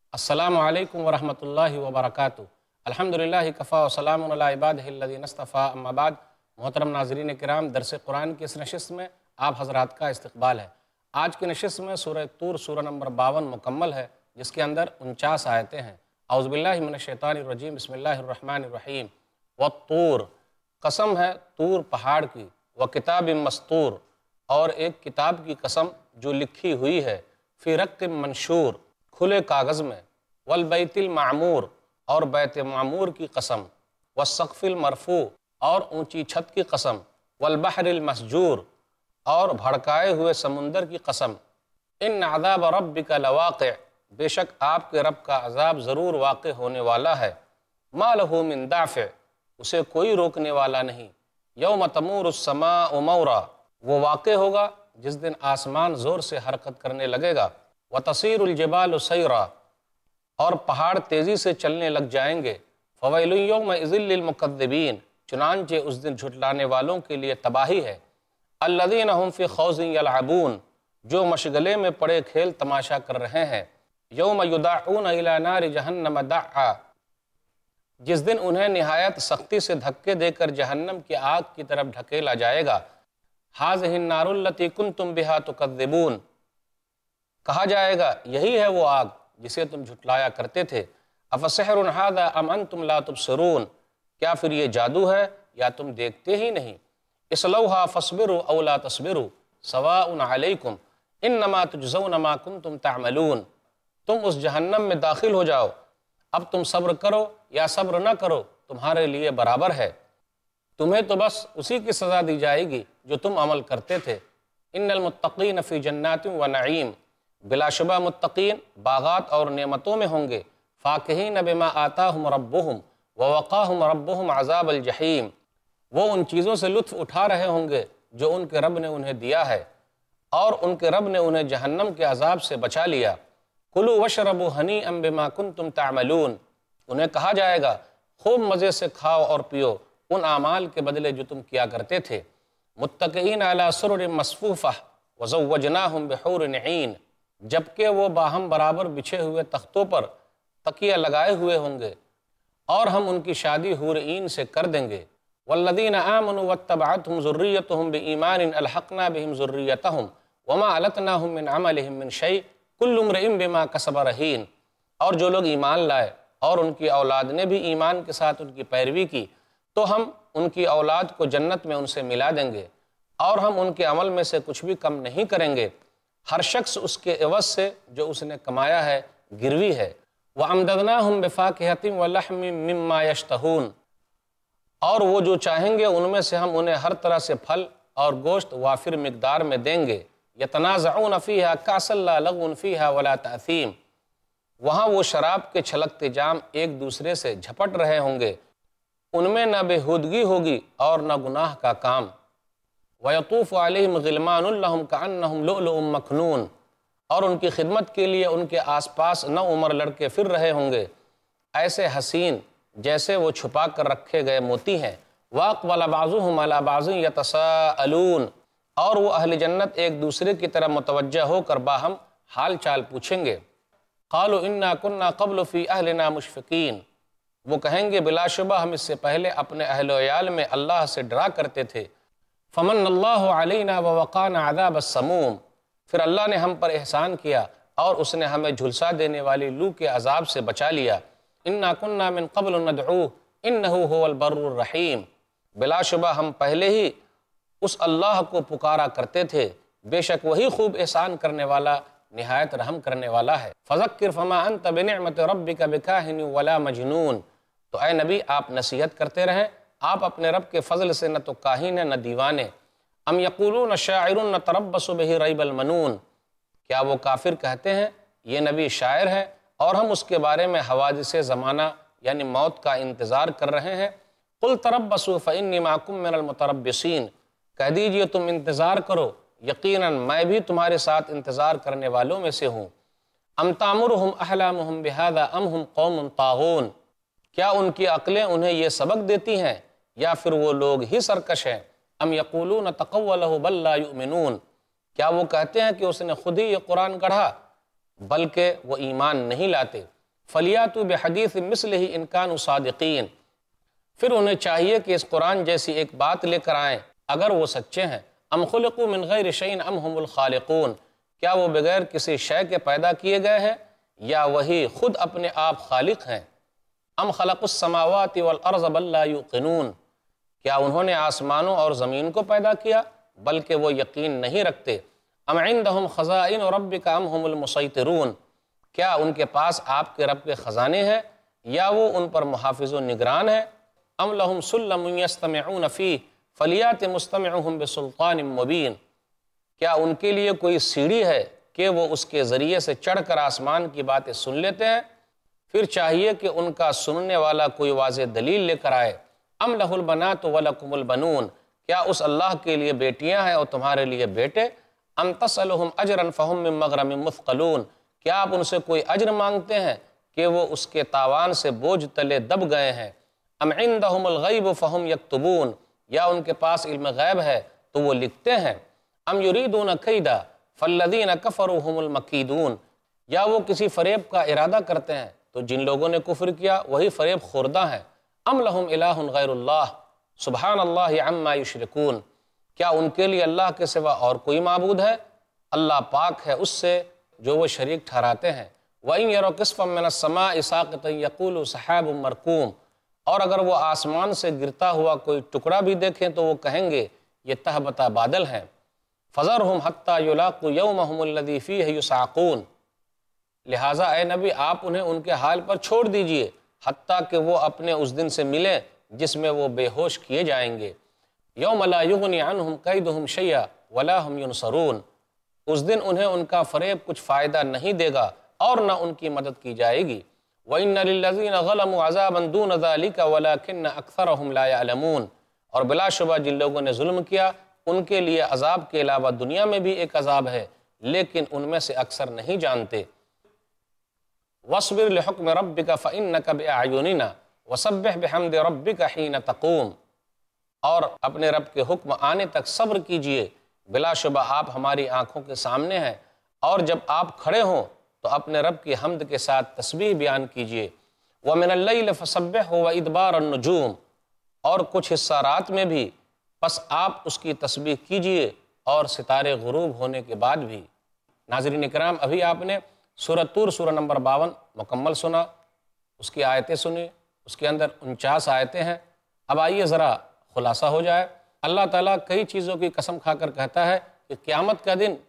السلام علیکم ورحمۃ اللہ وبرکاتہ۔ الحمدللہ کفا و سلام علی عبادہ الذین اصطفیٰ، اما بعد۔ محترم ناظرین کرام، درس قرآن کی اس نشست میں آپ حضرات کا استقبال ہے۔ آج کی نشست میں سورہ طور سورہ نمبر 52 مکمل ہے، جس کے اندر 49 آیتیں ہیں۔ اعوذ باللہ من الشیطان الرجیم، بسم اللہ الرحمن الرحیم۔ والطور، قسم ہے طور پہاڑ کی، وکتاب مسطور، اور ایک کتاب کی قسم جو لکھی ہوئی ہے، فی رق منشور، کھلے کاغذ میں، والبیت المعمور، اور بیت معمور کی قسم، والسقف المرفوع، اور اونچی چھت کی قسم، والبحر المسجور، اور بھڑکائے ہوئے سمندر کی قسم۔ ان عذاب ربک لواقع، بے شک آپ کے رب کا عذاب ضرور واقع ہونے والا ہے۔ ما لہ من دافع، اسے کوئی روکنے والا نہیں۔ یوم تمور السماء مورا، وہ واقع ہوگا جس دن آسمان زور سے حرکت کرنے لگے گا۔ وتصیر الجبال سیرا، اور پہاڑ تیزی سے چلنے لگ جائیں گے۔ فویل یومئذ للمکذبین، چنانچہ اس دن جھٹلانے والوں کے لیے تباہی ہے۔ الذین هم فی خوض یلعبون، جو مشغلے میں پڑے کھیل تماشا کر رہے ہیں۔ یوم یدعون الی نار جہنم دعا، جس دن انہیں نہایت سختی سے دھکے دے کر جہنم کی آگ کی طرف ڈھکیلا جائے گا۔ ھذہ النار التی کنتم بہا تکذبون، کہا جائے گا یہی ہے وہ آگ جسے تم جھٹلایا کرتے تھے۔ افسحر ھذا ام انتم لا تبصرون، کیا پھر یہ جادو ہے یا تم دیکھتے ہی نہیں۔ اصلوھا فاصبروا او لا تصبروا سواء علیکم انما تجزون ما کنتم تعملون، تم اس جہنم میں داخل ہو جاؤ، اب تم صبر کرو یا صبر نہ کرو تمہارے لیے برابر ہے، تمہیں تو بس اسی کی سزا دی جائے گی جو تم عمل کرتے تھے۔ ان المتقین فی جنات و نعیم، بلا شبہ متقین باغات اور نعمتوں میں ہوں گے۔ فاکہین بما آتاہم ربہم ووقاہم ربہم عذاب الجحیم، وہ ان چیزوں سے لطف اٹھا رہے ہوں گے جو ان کے رب نے انہیں دیا ہے، اور ان کے رب نے انہیں جہنم کے عذاب سے بچا لیا۔ کلوا واشربوا ہنیئا بما کنتم تعملون، انہیں کہا جائے گا خوب مزے سے کھاؤ اور پیو ان اعمال کے بدلے جو تم کیا کرتے تھے۔ متکئین علی سرر مصفوفہ وزوجناہم بحور عین، جبکہ وہ باہم برابر بچھے ہوئے تختوں پر تکیہ لگائے ہوئے ہوں گے، اور ہم ان کی شادی حور عین سے کر دیں گے۔ والذین آمنوا واتبعتہم ذریتہم بایمان الحقنا بہم ذریتہم وما علتناہم من عملہم من شیء کل امرئ بما کسب رہین، اور جو لوگ ایمان لائے اور ان کی اولاد نے بھی ایمان کے ساتھ ان کی پیروی کی، تو ہم ان کی اولاد کو جنت میں ان سے ملا دیں گے، اور ہم ان کے عمل میں سے کچھ بھی کم نہیں کریں گے، ہر شخص اس کے عوض سے جو اس نے کمایا ہے گروی ہے۔ وَأَمْدَدْنَاهُمْ بِفَاكِهَةٍ وَلَحْمٍ مِّمَّا يَشْتَهُونَ، اور وہ جو چاہیں گے ان میں سے ہم انہیں ہر طرح سے پھل اور گوشت وافر مقدار میں دیں گے۔ يَتَنَازَعُونَ فِيهَا كَأْسًا لَا لَغْوٌ فِيهَا وَلَا تَأْثِيمٌ، وہاں وہ شراب کے چھلکتے جام ایک دوسرے سے جھپٹ رہے ہوں گے، ان میں نہ بےہودگی ہوگی اور نہ گناہ کا کام۔ وَيَطُوفُ عَلَيْهِمْ غِلْمَانٌ لَهُمْ كَأَنَّهُمْ لُؤْلُؤٌ مَكْنُونٌ، اور ان کی خدمت کے لیے ان کے آس پاس نو عمر لڑکے پھر رہے ہوں گے، ایسے حسین جیسے وہ چھپا کر رکھے گئے موتی ہیں۔ وَأَقْبَلَ بَعْضُهُمْ عَلَى بَعْضٍ يَتَسَاءَلُونَ، اور وہ اہل جنت ایک دوسرے کی طرف متوجہ ہو کر باہم حال چال پوچھیں گے۔ قَالُوا إِنَّا كُنَّا قَبْلُ فِي أَهْلِنَا مُشْفِقِينَ، وہ کہیں گے بلا شبہ ہم اس سے پہلے اپنے اہل و عیال میں اللہ سے ڈرا کرتے تھے۔ فمن اللہ علینا ووقانا عذاب السموم، پھر اللہ نے ہم پر احسان کیا اور اس نے ہمیں جھلسا دینے والی لو کے عذاب سے بچا لیا۔ انا کنا من قبل ندعوہ انہ هو البر الرحیم، بلا شبہ ہم پہلے ہی اس اللہ کو پکارا کرتے تھے، بے شک وہی خوب احسان کرنے والا نہایت رحم کرنے والا ہے۔ فذکر فما انت بنعمت ربک بکاہن ولا مجنون، تو اے نبی آپ نصیحت کرتے رہیں، آپ اپنے رب کے فضل سے نہ تو کاہن ہیں نہ دیوانے۔ ام یقولون شاعر نتربص بہ ریب المنون، کیا وہ کافر کہتے ہیں یہ نبی شاعر ہے اور ہم اس کے بارے میں حوادث زمانہ یعنی موت کا انتظار کر رہے ہیں۔ قل تربصوا فانی معکم من المتربصین، کہہ دیجئے تم انتظار کرو، یقیناً میں بھی تمہارے ساتھ انتظار کرنے والوں میں سے ہوں۔ ام تامرہم احلامہم بہذا ام ہم قوم طاغون، کیا ان کی عقلیں انہیں یہ سبق دیتی ہیں یا پھر وہ لوگ ہی سرکش ہیں۔ ام یقولون تقولہ بل لا یؤمنون، کیا وہ کہتے ہیں کہ اس نے خود ہی یہ قرآن گڑھا، بلکہ وہ ایمان نہیں لاتے۔ فَلْيَأْتُوا بِحَدِيثٍ مِثْلِهِ إِنْ كَانُوا صَادِقِينَ، پھر انہیں چاہیے کہ اس قرآن جیسی ایک بات لے کر آئیں اگر وہ سچے ہیں۔ ام خلقوا من غیر شیء ام هم الخالقون، کیا وہ بغیر کسی شے کے پیدا کیے گئے ہیں یا وہی خود اپنے آپ خالق ہیں؟ ام خلقوا السماوات والارض بل لا یوقنون، کیا انہوں نے آسمانوں اور زمین کو پیدا کیا بلکہ وہ یقین نہیں رکھتے۔ ام عندهم خزائن ربک ام هم المسیطرون، کیا ان کے پاس آپ کے رب کے خزانے ہیں یا وہ ان پر محافظ و نگران ہیں۔ ام لهم سلم یستمعون فیہ فلیات مستمعهم بسلطان مبین، کیا ان کے لیے کوئی سیڑھی ہے کہ وہ اس کے ذریعے سے چڑھ کر آسمان کی باتیں سن لیتے ہیں؟ پھر چاہیے کہ ان کا سننے والا کوئی واضح دلیل لے کر آئے۔ ام لہ البنات ولکم البنون، کیا اس اللہ کے لیے بیٹیاں ہیں اور تمہارے لیے بیٹے؟ ام تسألہم اجرا فہم من مغرم مثقلون، کیا آپ ان سے کوئی اجر مانگتے ہیں کہ وہ اس کے تاوان سے بوجھ تلے دب گئے ہیں؟ ام عندہم الغیب فہم یکتبون، یا ان کے پاس علم غیب ہے تو وہ لکھتے ہیں۔ ام یریدون کیدا فالذین کفروا هم المکیدون، یا وہ کسی فریب کا ارادہ کرتے ہیں تو جن لوگوں نے کفر کیا وہی فریب خوردہ ہیں۔ ام لہم الہ غیر اللہ سبحان اللہ عما یشرکون، کیا ان کے لیے اللہ کے سوا اور کوئی معبود ہے؟ اللہ پاک ہے اس سے جو وہ شریک ٹھہراتے ہیں۔ وَإِن يَرَوْا كِسْفًا مِّنَ السَّمَاءِ سَاقِطًا يَقُولُوا سَحَابٌ مَّرْكُومٌ، اور اگر وہ آسمان سے گرتا ہوا کوئی ٹکڑا بھی دیکھیں تو وہ کہیں گے یہ تہبتا بادل ہیں۔ فَذَرْهُمْ حَتَّى يُلَاقُوا يَوْمَهُمُ الَّذِي فِيهِ يُصْعَقُونَ، لہٰذا اے نبی آپ انہیں ان کے حال پر چھوڑ دیجئے حتیٰ کہ وہ اپنے اس دن سے ملیں جس میں وہ بے ہوش کیے جائیں گے۔ يَوْمَ لَا يُغْنِ عَنْهُمْ كَيْدُهُمْ شَيْئًا وَلَا هُمْ يُنصَرُونَ، اس دن انہیں ان کا فریب کچھ فائدہ نہیں دے گا اور نہ ان کی مدد کی جائے گی۔ وَإِنَّ لِلَّذِينَ ظَلَمُوا عَذَابًا دُونَ ذَلِكَ وَلَكِنَّ أَكْثَرَهُمْ لَا يَعْلَمُونَ، اور بلا شبہ جن لوگوں نے ظلم کیا ان کے لیے عذاب کے علاوہ دنیا میں بھی ایک عذاب ہے لیکن ان میں سے اکثر نہیں جانتے۔ وَاصْبِرْ لِحُكْمِ رَبِّكَ فَإِنَّكَ بِأَعْيُنِنَا وَسَبِّحْ بِحَمْدِ رَبِّكَ حِينَ تَقُومُ، اور اپنے رب کے حکم آنے تک صبر کیجئے، بلا شبہ آپ ہماری آنکھوں کے سامنے ہیں، اور جب آپ کھڑے ہوں تو اپنے رب کی حمد کے ساتھ تسبیح بیان کیجئے۔ وَمِنَ اللَّيْلِ فَسَبِّحْهُ وَإِدْبَارَ النُّجُومِ، اور کچھ حصہ رات میں بھی پس آپ اس کی تسبیح کیجئے اور ستارے غروب ہونے کے بعد بھی۔ ناظرین کرام، ابھی آپ نے سورہ طور سورہ نمبر 52 مکمل سنا، اس کی آیتیں سنی، اس کے اندر 49 آیتیں ہیں۔ اب آئیے ذرا خلاصہ ہو جائے۔ اللہ تعالیٰ کئی چیزوں کی قسم کھا کر کہتا ہے کہ قیامت کا دن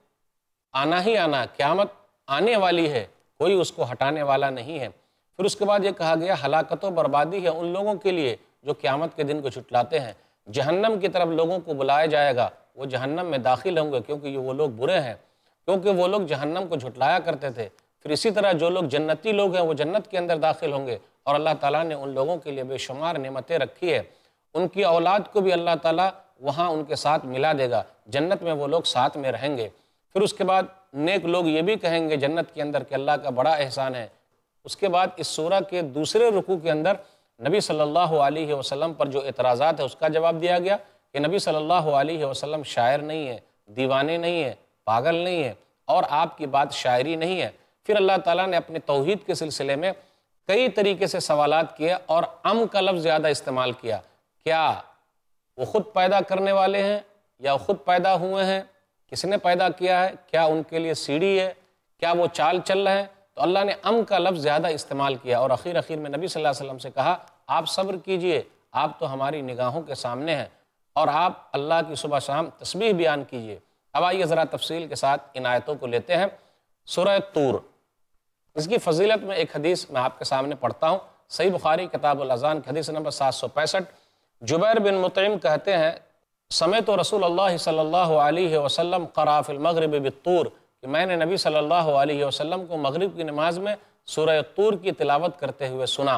آنا ہی آنا، قیامت آنے والی ہے، کوئی اس کو ہٹانے والا نہیں ہے۔ پھر اس کے بعد یہ کہا گیا ہلاکت و بربادی ہے ان لوگوں کے لیے جو قیامت کے دن کو جھٹلاتے ہیں۔ جہنم کی طرف لوگوں کو بلایا جائے گا، وہ جہنم میں داخل ہوں گے کیونکہ یہ وہ لوگ برے ہیں، کیونکہ وہ لوگ جہنم کو جھٹلایا کرتے تھے۔ پھر اسی طرح جو لوگ جنتی لوگ ہیں وہ جنت کے اندر داخل ہوں گے، اور اللہ تعالیٰ نے ان لوگوں کے لیے بے شمار نعمتیں رکھی ہے۔ ان کی اولاد کو بھی اللہ تعالیٰ وہاں ان کے ساتھ ملا دے گا، جنت میں وہ لوگ ساتھ میں رہیں گے۔ پھر اس کے بعد نیک لوگ یہ بھی کہیں گے جنت کے اندر کہ اللہ کا بڑا احسان ہے۔ اس کے بعد اس سورہ کے دوسرے رکوع کے اندر نبی صلی اللہ علیہ وسلم پر جو اعتراضات ہے اس کا جواب دیا گیا کہ نبی صلی اللہ علیہ وسلم شاعر نہیں ہے، دیوانے نہیں ہے، پاگل نہیں ہے، اور آپ کی بات شاعری نہیں ہے۔ پھر اللہ تعالیٰ نے اپنے توحید کے سلسلے میں کئی طریقے سے سوالات کیے اور ام کا لفظ زیادہ استعمال کیا۔ کیا وہ خود پیدا کرنے والے ہیں یا خود پیدا ہوئے ہیں؟ کس نے پیدا کیا ہے؟ کیا ان کے لیے سیڑھی ہے؟ کیا وہ چال چل رہے ہیں؟ تو اللہ نے ام کا لفظ زیادہ استعمال کیا، اور اخیر میں نبی صلی اللہ علیہ وسلم سے کہا آپ صبر کیجئے، آپ تو ہماری نگاہوں کے سامنے ہیں، اور آپ اللہ کی صبح شام تسبیح بیان کیجئے۔ اب آئیے ذرا تفصیل کے ساتھ ان آیتوں کو لیتے ہیں۔ سورہ طور، اس کی فضیلت میں ایک حدیث میں آپ کے سامنے پڑھتا ہوں، صحیح بخاری کتاب الاذان کی حدیث نمبر 765۔ جبیر بن مطعم کہتے ہیں سمعت رسول اللہ صلی اللہ علیہ وسلم قرأ فی المغرب بالطور، کہ میں نے نبی صلی اللہ علیہ وسلم کو مغرب کی نماز میں سورہ طور کی تلاوت کرتے ہوئے سنا۔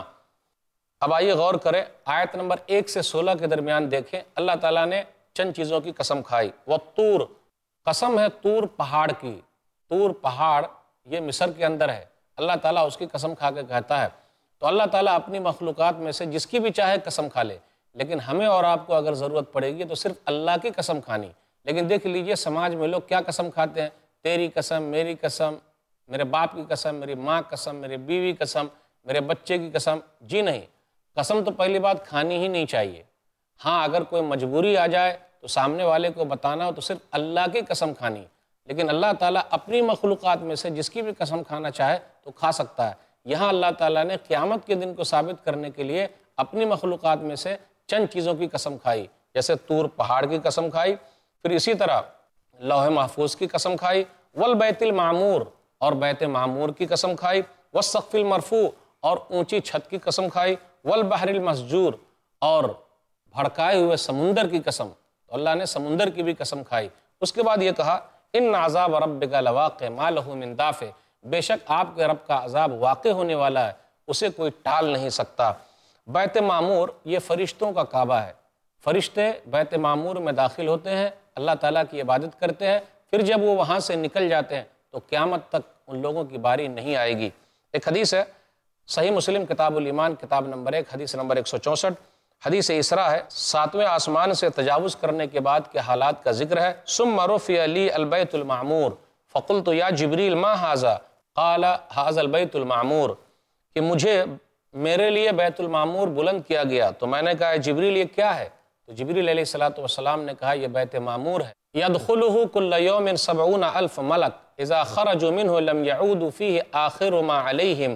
اب آئیے غور کریں، آیت نمبر 1 سے 16 کے درمیان دیکھیں، اللہ تعالیٰ نے چند چیزوں کی قسم کھائی۔ والطور، قسم ہے طور پہاڑ کی، طور پہاڑ یہ مصر کے اندر ہے، اللہ تعالیٰ اس کی قسم کھا کے کہتا ہے۔ تو اللہ تعالیٰ اپنی مخلوقات میں سے جس کی بھی چاہے قسم کھا لے، لیکن ہمیں اور آپ کو اگر ضرورت پڑے گی تو صرف اللہ کی قسم کھانی۔ لیکن دیکھ لیجئے سماج میں لوگ کیا قسم کھاتے ہیں، تیری قسم، میری قسم، میرے باپ کی قسم، میری ماں قسم، میری بیوی قسم، میرے بچے کی قسم، جی نہیں، قسم تو پہلی بات کھانی ہی نہیں چاہیے۔ ہاں اگر کوئی مجبوری آ جائے تو سامنے والے کو بتانا ہو تو صرف اللہ کی قسم کھانی، لیکن اللہ تعالیٰ اپنی مخلوقات میں سے جس کی بھی قسم کھانا چاہے تو کھا سکتا ہے۔ یہاں اللہ تعالیٰ نے قیامت کے دن کو ثابت کرنے کے لیے اپنی مخلوقات میں سے چند چیزوں کی قسم کھائی، جیسے طور پہاڑ کی قسم کھائی، پھر اسی طرح لوح محفوظ کی قسم کھائی، والبیت المعمور اور بیت معمور کی قسم کھائی، والسقف المرفوع اور اونچی چھت کی قسم کھائی، والبحر المسجور اور بھڑکائے ہوئے سمندر کی قسم، تو اللہ نے سمندر کی بھی قسم کھائی۔ اس کے بعد یہ کہا ان عذاب ربک لواقع ما لہ من دافع، بے شک آپ کے رب کا عذاب واقع ہونے والا ہے، اسے کوئی ٹال نہیں سکتا۔ بیت معمور یہ فرشتوں کا کعبہ ہے، فرشتے بیت معمور میں داخل ہوتے ہیں، اللہ تعالیٰ کی عبادت کرتے ہیں، پھر جب وہ وہاں سے نکل جاتے ہیں تو قیامت تک ان لوگوں کی باری نہیں آئے گی۔ ایک حدیث ہے صحیح مسلم کتاب الایمان کتاب نمبر 1 حدیث نمبر 164، حدیث اسراء ہے، 7ویں آسمان سے تجاوز کرنے کے بعد کے حالات کا ذکر ہے۔ ثم رفع لی البیت المعمور فقلت یا جبریل ما ھذا قال ھذا البیت المعمور، کہ مجھے میرے لیے بیت المعمور بلند کیا گیا، تو میں نے کہا جبریل یہ کیا ہے؟ تو جبریل علیہ السلام نے کہا یہ بیت معمور ہے، يدخلہ کل یوم 70,000 ملک اذا خرجوا منہ لم يعودوا فیہ آخر ما علیہم،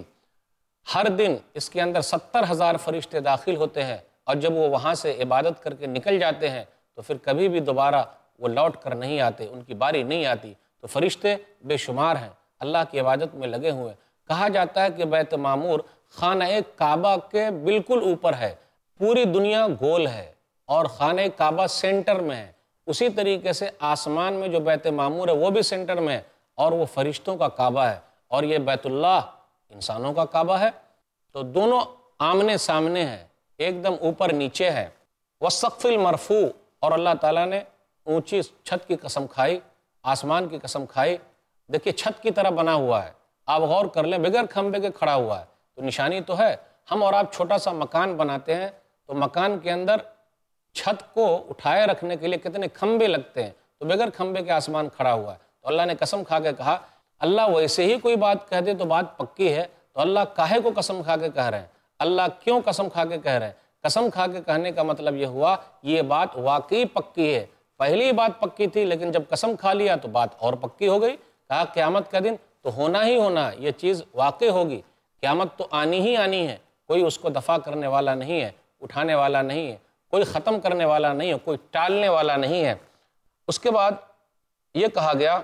ہر دن اس کے اندر 70,000 فرشتے داخل ہوتے ہیں، اور جب وہ وہاں سے عبادت کر کے نکل جاتے ہیں تو پھر کبھی بھی دوبارہ وہ لوٹ کر نہیں آتے، ان کی باری نہیں آتی۔ تو فرشتے بے شمار ہیں، اللہ کی عبادت میں لگے ہوئے۔ کہا جاتا ہے کہ بیت معمور خانہ کعبہ کے بالکل اوپر ہے، پوری دنیا گول ہے اور خانہ کعبہ سینٹر میں ہے، اسی طریقے سے آسمان میں جو بیت معمور ہے وہ بھی سینٹر میں ہے، اور وہ فرشتوں کا کعبہ ہے، اور یہ بیت اللہ انسانوں کا کعبہ ہے، تو دونوں آمنے سامنے ہیں، ایک دم اوپر نیچے ہے۔ والسقف المرفوع اور اللہ تعالیٰ نے اونچی چھت کی قسم کھائی، آسمان کی قسم کھائی۔ دیکھیے چھت کی طرح بنا ہوا ہے، آپ غور کر لیں، بغیر کھمبے کے کھڑا ہوا ہے، تو نشانی تو ہے۔ ہم اور آپ چھوٹا سا مکان بناتے ہیں تو مکان کے اندر چھت کو اٹھائے رکھنے کے لیے کتنے کھمبے لگتے ہیں، تو بغیر کھمبے کے آسمان کھڑا ہوا ہے۔ تو اللہ نے قسم کھا کے کہا، اللہ ویسے ہی کوئی بات کہہ دے تو بات پکی ہے، تو اللہ کاہے کو قسم کھا کے کہہ رہے ہیں؟ اللہ کیوں قسم کھا کے کہہ رہے ہیں؟ قسم کھا کے کہنے کا مطلب یہ ہوا یہ بات واقعی پکی ہے، پہلی بات پکی تھی لیکن جب قسم کھا لیا تو بات اور پکی ہو گئی۔ کہا قیامت کا دن تو ہونا ہی ہونا، یہ چیز واقع ہوگی، قیامت تو آنی ہی آنی ہے، کوئی اس کو دفع کرنے والا نہیں ہے، اٹھانے والا نہیں ہے، کوئی ختم کرنے والا نہیں ہے، کوئی ٹالنے والا نہیں ہے۔ اس کے بعد یہ کہا گیا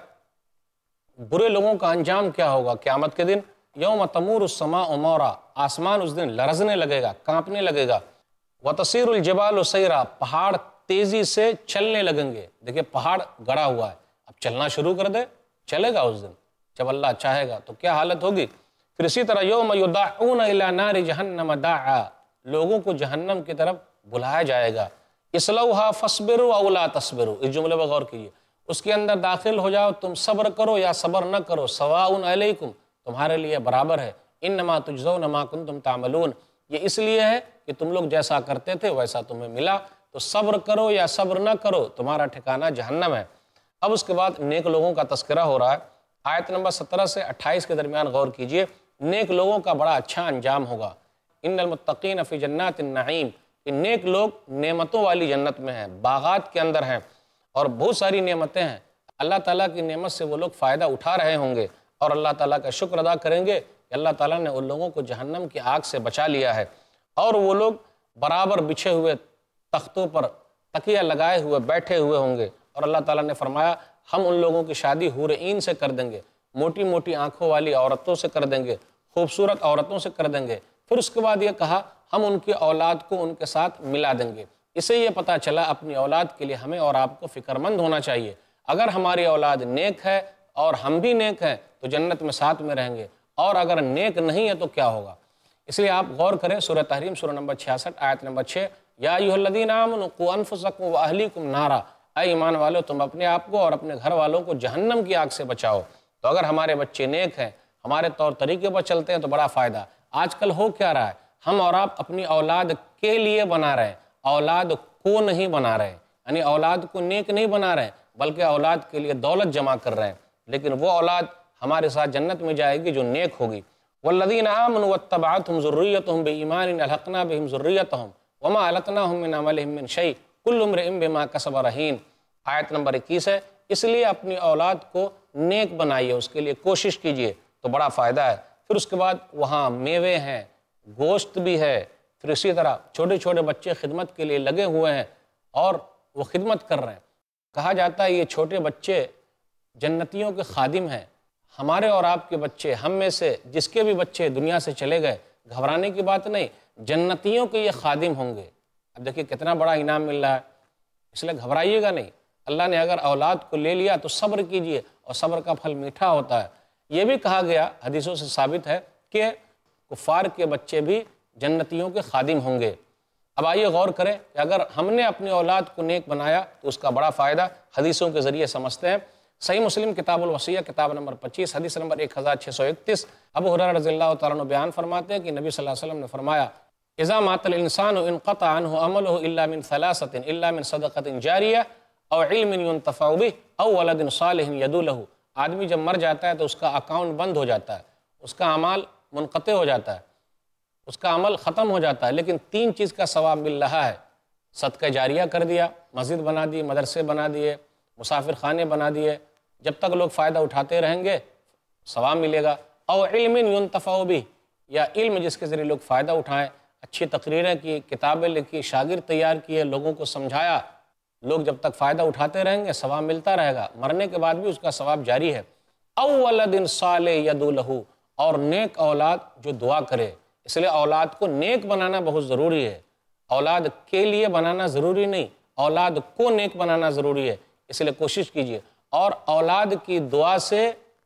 برے لوگوں کا انجام کیا ہوگا قیامت کے دن؟ یوم تمور السماء مورا، آسمان اس دن لرزنے لگے گا، کانپنے لگے گا۔ وتصیر الجبال سیرا، پہاڑ تیزی سے چلنے لگیں گے۔ دیکھیں پہاڑ گڑا ہوا ہے، اب چلنا شروع کر دے، چلے گا اس دن جب اللہ چاہے گا تو کیا حالت ہوگی۔ پھر اسی طرح یوم یدعون الی نار جہنم دعا، لوگوں کو جہنم کی طرف بلایا جائے گا۔ اصلوہا فاصبروا او لا تصبروا، اس جملے پر غور کیجیے، اس کے اندر داخل ہو جاؤ، تم صبر کرو یا صبر نہ کرو، سواء علیکم، تمہارے لیے برابر ہے، انما تجزون ما کنتم تعملون، یہ اس لیے ہے کہ تم لوگ جیسا کرتے تھے ویسا تمہیں ملا، تو صبر کرو یا صبر نہ کرو، تمہارا ٹھکانہ جہنم ہے۔ اب اس کے بعد نیک لوگوں کا تذکرہ ہو رہا ہے، آیت نمبر 17 سے 28 کے درمیان غور کیجئے، نیک لوگوں کا بڑا اچھا انجام ہوگا۔ ان المتقین فی جنات النعیم، کہ نیک لوگ نعمتوں والی جنت میں ہیں، باغات کے اندر ہیں، اور بہت ساری نعمتیں ہیں، اللہ تعالیٰ کی نعمت سے وہ لوگ فائدہ اٹھا رہے ہوں گے، اور اللہ تعالیٰ کا شکر ادا کریں گے کہ اللہ تعالیٰ نے ان لوگوں کو جہنم کی آگ سے بچا لیا ہے، اور وہ لوگ برابر بچھے ہوئے تختوں پر تکیہ لگائے ہوئے بیٹھے ہوئے ہوں گے، اور اللہ تعالیٰ نے فرمایا ہم ان لوگوں کی شادی حور عین سے کر دیں گے، موٹی موٹی آنکھوں والی عورتوں سے کر دیں گے، خوبصورت عورتوں سے کر دیں گے۔ پھر اس کے بعد یہ کہا ہم ان کی اولاد کو ان کے ساتھ ملا دیں گے۔ اسے یہ پتہ چلا اپنی اولاد کے لیے ہمیں اور آپ کو فکر مند ہونا چاہیے۔ اگر ہماری اولاد نیک ہے اور ہم بھی نیک ہیں تو جنت میں ساتھ میں رہیں گے، اور اگر نیک نہیں ہے تو کیا ہوگا؟ اس لیے آپ غور کریں، سورہ تحریم سورہ نمبر 66 آیت نمبر 6، یا ایھا الذین آمنوا قوا انفسکم واہلیکم نارا، اے ایمان والو تم اپنے آپ کو اور اپنے گھر والوں کو جہنم کی آگ سے بچاؤ۔ تو اگر ہمارے بچے نیک ہیں، ہمارے طور طریقے پر چلتے ہیں تو بڑا فائدہ۔ آج کل ہو کیا رہا ہے، ہم اور آپ اپنی اولاد کے لیے بنا رہے ہیں، اولاد کو نہیں بنا رہے ہیں، یعنی اولاد کو نیک نہیں بنا رہے ہیں بلکہ اولاد کے لیے دولت جمع کر رہے ہیں، لیکن وہ اولاد ہمارے ساتھ جنت میں جائے گی جو نیک ہوگی۔ والذین آمنوا واتبعتهم ذریتهم بإیمان الحقنا بهم ذریتهم وما التناهم من عملهم من شیء کل امرئ بما کسب رہین۔ آیت نمبر 21 ہے، اس لیے اپنی اولاد کو نیک بنائیے، اس کے لیے کوشش کیجئے تو بڑا فائدہ ہے۔ پھر اس کے بعد وہاں میوے ہیں، گوشت بھی ہے، پھر اسی طرح چھوٹے چھوٹے بچے خدمت کے لیے لگے ہوئے ہیں اور وہ خدمت کر رہے ہیں۔ کہا جاتا ہے یہ چھوٹے بچے جنتیوں کے خادم ہیں۔ ہمارے اور آپ کے بچے، ہم میں سے جس کے بھی بچے دنیا سے چلے گئے، گھبرانے کی بات نہیں، جنتیوں کے یہ خادم ہوں گے۔ اب دیکھیے کتنا بڑا انعام مل رہا ہے، اس لیے گھبرائیے گا نہیں۔ اللہ نے اگر اولاد کو لے لیا تو صبر کیجئے، اور صبر کا پھل میٹھا ہوتا ہے۔ یہ بھی کہا گیا، حدیثوں سے ثابت ہے کہ کفار کے بچے بھی جنتیوں کے خادم ہوں گے۔ اب آئیے غور کریں کہ اگر ہم نے اپنی اولاد کو نیک بنایا تو اس کا بڑا فائدہ حدیثوں کے ذریعے سمجھتے ہیں۔ صحیح مسلم کتاب الوصیہ کتاب نمبر 25 حدیث نمبر 1631، ابو ہریرہ رضی اللہ تعالیٰ عنہ بیان فرماتے ہیں کہ نبی صلی اللہ علیہ وسلم نے فرمایا اذا مات الانسان انقطع عنه عمله الا من ثلاثه الا من صدقه جاریہ او علم ينتفع به او ولد صالح يدعو له۔ آدمی جب مر جاتا ہے تو اس کا اکاؤنٹ بند ہو جاتا ہے، اس کا اعمال منقطع ہو جاتا ہے، اس کا عمل ختم ہو جاتا ہے، لیکن 3 چیز کا ثواب مل رہا ہے۔ صدقہ جاریہ کر دیا، مسجد بنا دی، مدرسے بنا دیے، مسافر خانے بنا دیے، جب تک لوگ فائدہ اٹھاتے رہیں گے ثواب ملے گا۔ او علم ينتفع به، یا علم جس کے ذریعے لوگ فائدہ اٹھائیں، اچھی تقریریں کی، کتابیں لکھی، شاگرد تیار کیے، لوگوں کو سمجھایا، لوگ جب تک فائدہ اٹھاتے رہیں گے ثواب ملتا رہے گا، مرنے کے بعد بھی اس کا ثواب جاری ہے۔ او ولد صالح يدعو له، اور نیک اولاد جو دعا کرے۔ اس لیے اولاد کو نیک بنانا بہت ضروری ہے، اولاد کے لیے بنانا ضروری نہیں، اولاد کو نیک بنانا ضروری ہے۔ اس لیے کوشش کیجئے، اور اولاد کی دعا سے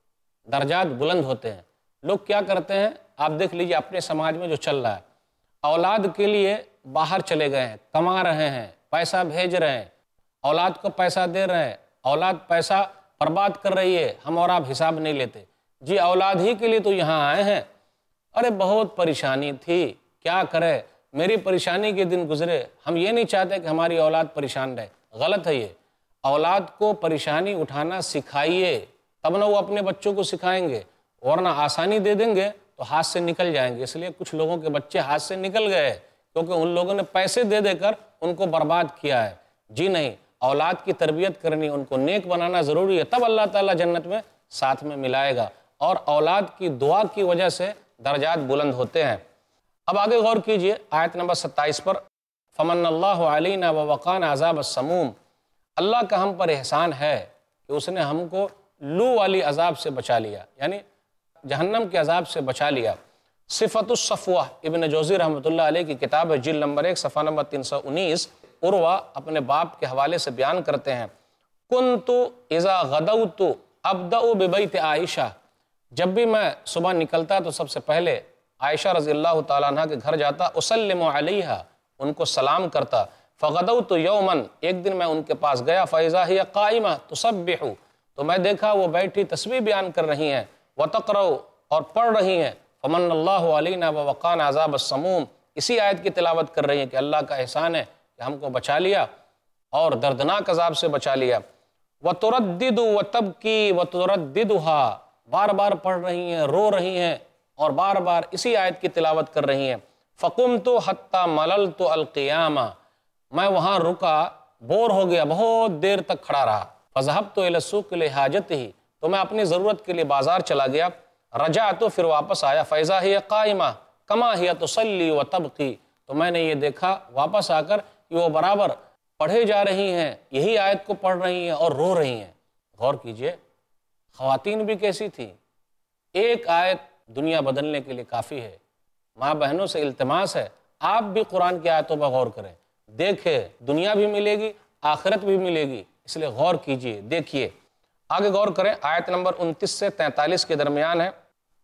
درجات بلند ہوتے ہیں۔ لوگ کیا کرتے ہیں، آپ دیکھ لیجئے اپنے سماج میں جو چل رہا ہے، اولاد کے لیے باہر چلے گئے ہیں، کما رہے ہیں، پیسہ بھیج رہے ہیں، اولاد کو پیسہ دے رہے ہیں، اولاد پیسہ برباد کر رہی ہے، ہم اور آپ حساب نہیں لیتے۔ جی اولاد ہی کے لیے تو یہاں آئے ہیں، ارے بہت پریشانی تھی، کیا کرے، میری پریشانی کے دن گزرے، ہم یہ نہیں چاہتے کہ ہماری اولاد پریشان رہے۔ غلط ہے یہ، اولاد کو پریشانی اٹھانا سکھائیے، تب نہ وہ اپنے بچوں کو سکھائیں گے، ورنہ آسانی دے دیں گے تو ہاتھ سے نکل جائیں گے۔ اس لیے کچھ لوگوں کے بچے ہاتھ سے نکل گئے کیونکہ ان لوگوں نے پیسے دے دے کر ان کو برباد کیا ہے۔ جی نہیں، اولاد کی تربیت کرنی، ان کو نیک بنانا ضروری ہے، تب اللہ تعالیٰ جنت میں ساتھ میں ملائے گا، اور اولاد کی دعا کی وجہ سے درجات بلند ہوتے ہیں۔ اب آگے غور کیجئے آیت نمبر 27 پر، فمن اللہ علینا ووقانا عذاب السموم۔ اللہ کا ہم پر احسان ہے کہ اس نے ہم کو لو والی عذاب سے بچا لیا، یعنی جہنم کے عذاب سے بچا لیا۔ صفت الصفوہ ابن جوزی رحمۃ اللہ علیہ کی کتاب ہے، جلد نمبر 1 صفحہ نمبر 319، عروہ اپنے باپ کے حوالے سے بیان کرتے ہیں، کنت اذا غدوت ابدأ ببیت عائشہ، جب بھی میں صبح نکلتا تو سب سے پہلے عائشہ رضی اللہ تعالیٰ عنہ کے گھر جاتا، اسلم علیہا، ان کو سلام کرتا، فغدوت یوما، ایک دن میں ان کے پاس گیا، فاذا ہی قائمہ تسبح، تو میں دیکھا وہ بیٹھی تسبیح بیان کر رہی ہیں، وتقرأ، اور پڑھ رہی ہیں، فمن اللہ علینا ووقانا عذاب السموم، اسی آیت کی تلاوت کر رہی ہیں کہ اللہ کا احسان ہے کہ ہم کو بچا لیا اور دردناک عذاب سے بچا لیا۔ وتردد وتبکی وترددها، بار بار پڑھ رہی ہیں، رو رہی ہیں، اور بار بار اسی آیت کی تلاوت کر رہی ہیں۔ فقمت حتی مللت القیامہ، میں وہاں رکا، بور ہو گیا، بہت دیر تک کھڑا رہا۔ فذهبت الى السوق لحاجته، تو میں اپنی ضرورت کے لیے بازار چلا گیا۔ رجعت، پھر واپس آیا، فاذا هي قائمہ کما هي تصلی وتبکی، تو میں نے یہ دیکھا واپس آ کر کہ وہ برابر پڑھے جا رہی ہیں، یہی آیت کو پڑھ رہی ہیں اور رو رہی ہیں۔ غور کیجئے، خواتین بھی کیسی تھیں، ایک آیت دنیا بدلنے کے لیے کافی ہے۔ ماں بہنوں سے التماس ہے، آپ بھی قرآن کی آیتوں پر غور کریں، دیکھیں، دنیا بھی ملے گی، آخرت بھی ملے گی، اس لیے غور کیجئے، دیکھیے۔ آگے غور کریں، آیت نمبر 29 سے 43 کے درمیان ہے۔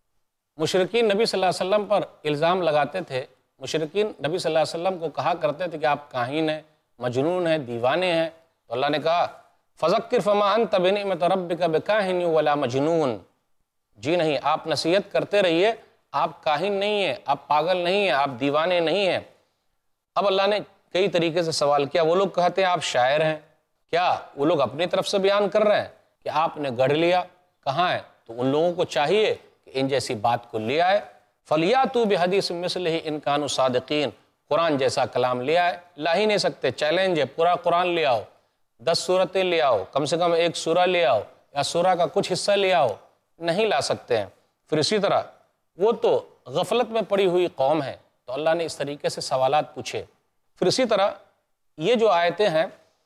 مشرکین نبی صلی اللہ علیہ وسلم پر الزام لگاتے تھے، مشرکین نبی صلی اللہ علیہ وسلم کو کہا کرتے تھے کہ آپ کاہن ہیں، مجنون ہیں، دیوانے ہیں، تو اللہ نے کہا فذکر فما انت بنعمت ربک بکاہن ولا مجنون، جی نہیں، آپ نصیحت کرتے رہیے، آپ کاہن نہیں ہیں، آپ پاگل نہیں ہیں، آپ دیوانے نہیں ہیں۔ اب اللہ نے کئی طریقے سے سوال کیا، وہ لوگ کہتے ہیں آپ شاعر ہیں، کیا وہ لوگ اپنی طرف سے بیان کر رہے ہیں کہ آپ نے گڑھ لیا، کہاں ہے؟ تو ان لوگوں کو چاہیے کہ ان جیسی بات کو لے آئے، فَلْيَأْتُوا بِحَدِيثٍ مِّثْلِهِ إِن كَانُوا صَادِقِينَ۔ قرآن جیسا کلام لے آئے، لا ہی نہیں سکتے، چیلنج ہے، پورا قرآن لے آؤ، 10 سورتیں لے آؤ، کم سے کم ایک سورہ لے آؤ یا سورہ کا کچھ حصہ لے آؤ، نہیں لا سکتے ہیں۔ پھر اسی طرح وہ تو غفلت میں پڑی ہوئی قوم ہے، تو اللہ نے اس طریقے سے سوالات پوچھے۔ پھر اسی طرح یہ جو آیتیں ہیں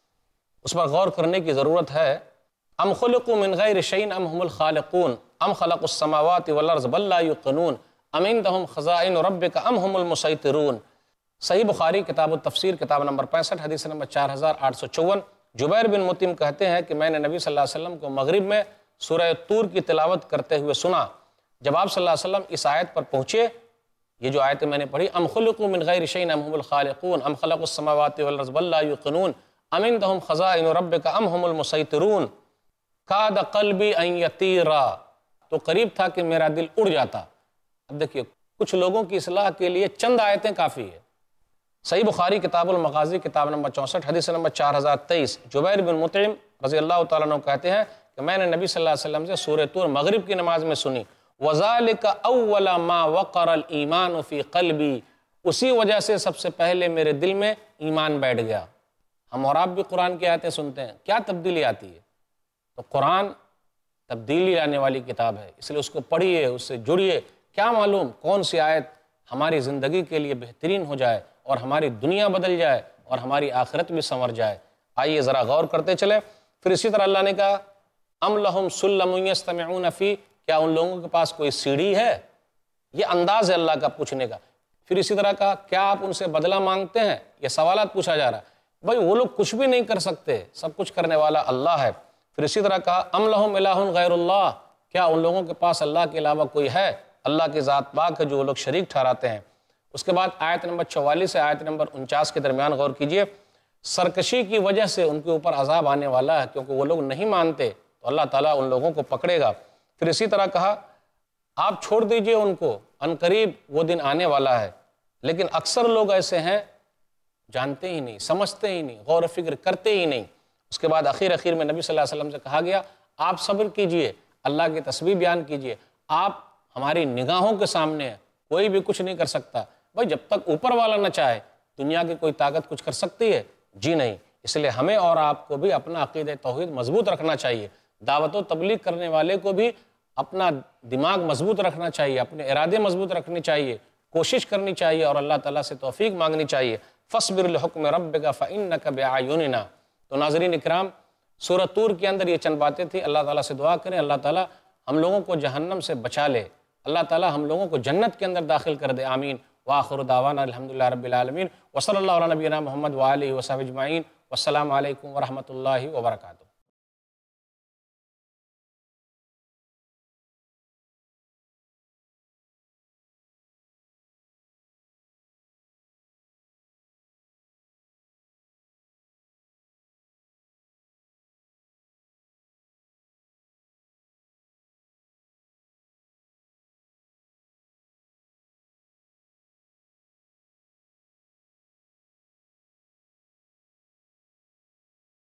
اس پر غور کرنے کی ضرورت ہے۔ ام خلقوا من غیر شیء ام هم الخالقون ام خلقوا السماوات والارض بل لا یوقنون ام عندهم خزائن ربک ام هم المسیطرون۔ صحیح بخاری کتاب التفسیر کتاب نمبر 65 حدیث نمبر 4854، جبیر بن مطعم کہتے ہیں کہ میں نے نبی صلی اللہ علیہ وسلم کو مغرب میں سورہ طور کی تلاوت کرتے ہوئے سنا۔ جب آپ صلی اللہ علیہ وسلم اس آیت پر پہنچے، یہ جو آیت میں نے پڑھی، ام خلقوا من غیر شیء ام هم الخالقون ام خلقوا السماوات والارض بل لا یوقنون ام عندهم خزائن ربک ام هم المسیطرون کاد قلبی ان یطیرا، تو قریب تھا کہ میرا دل اڑ جاتا۔ اب دیکھیے کچھ لوگوں کی اصلاح کے لیے چند آیتیں کافی ہے۔ صحیح بخاری کتاب المغازی کتاب نمبر 64 حدیث نمبر 4023، جبیر بن مطعم رضی اللہ تعالیٰ عنہ کہتے ہیں کہ میں نے نبی صلی اللہ علیہ وسلم سے سورہ طور مغرب کی نماز میں سنی، وَذَلِكَ أَوَّلَ مَا وَقَرَ الْإِيمَانُ فِي قَلْبِي، اسی وجہ سے سب سے پہلے میرے دل میں ایمان بیٹھ گیا۔ ہم اور آپ بھی قرآن کی آیتیں سنتے ہیں، کیا تبدیلی آتی ہے؟ تو قرآن تبدیلی لانے والی کتاب ہے، اس لیے اس کو پڑھیے، اس سے جڑیے، کیا معلوم کون سی آیت ہماری زندگی کے لیے بہترین ہو جائے اور ہماری دنیا بدل جائے اور ہماری آخرت بھی سنور جائے۔ آئیے ذرا غور کرتے چلیں۔ پھر اسی طرح اللہ نے کہا ام لہم سلم یستمعون فی، کیا ان لوگوں کے پاس کوئی سیڑھی ہے؟ یہ انداز ہے اللہ کا پوچھنے کا۔ پھر اسی طرح کہا کیا آپ ان سے بدلہ مانگتے ہیں؟ یہ سوالات پوچھا جا رہا ہے۔ بھائی وہ لوگ کچھ بھی نہیں کر سکتے، سب کچھ کرنے والا اللہ ہے۔ پھر اسی طرح کہا ام لہم الہ غیر اللہ، کیا ان لوگوں کے پاس اللہ کے علاوہ کوئی ہے؟ اللہ کی ذات پاک ہے جو وہ لوگ شریک ٹھہراتے ہیں۔ اس کے بعد آیت نمبر 44 سے آیت نمبر 49 کے درمیان غور کیجئے، سرکشی کی وجہ سے ان کے اوپر عذاب آنے والا ہے، کیونکہ وہ لوگ نہیں مانتے تو اللہ تعالیٰ ان لوگوں کو پکڑے گا۔ پھر اسی طرح کہا آپ چھوڑ دیجئے ان کو، ان قریب وہ دن آنے والا ہے، لیکن اکثر لوگ ایسے ہیں جانتے ہی نہیں، سمجھتے ہی نہیں، غور و فکر کرتے ہی نہیں۔ اس کے بعد اخیر میں نبی صلی اللہ علیہ وسلم سے کہا گیا آپ صبر کیجئے، اللہ کی تسبیح بیان کیجئے، آپ ہماری نگاہوں کے سامنے ہیں، کوئی بھی کچھ نہیں کر سکتا۔ بھائی جب تک اوپر والا نہ چاہے دنیا کی کوئی طاقت کچھ کر سکتی ہے؟ جی نہیں۔ اس لیے ہمیں اور آپ کو بھی اپنا عقیدہ توحید مضبوط رکھنا چاہیے، دعوت و تبلیغ کرنے والے کو بھی اپنا دماغ مضبوط رکھنا چاہیے، اپنے ارادے مضبوط رکھنے چاہیے، کوشش کرنی چاہیے اور اللہ تعالیٰ سے توفیق مانگنی چاہیے۔ فَاصْبِرْ لِحُكْمِ رَبِّكَ فَإِنَّكَ بِأَعْيُنِنَا۔ تو ناظرین اکرام، سورہ طور کے اندر یہ چند باتیں تھیں۔ اللہ تعالیٰ سے دعا کریں اللہ تعالیٰ ہم لوگوں کو جہنم سے بچا لے، اللہ تعالیٰ ہم لوگوں کو جنت کے اندر داخل کر دے، آمین۔ وآخر دعوانا الحمدللہ رب العالمین، وصلی اللہ علی نبینا محمد وآلہ وصحبہ اجمعین، والسلام علیکم ورحمۃ اللہ وبرکاتہ۔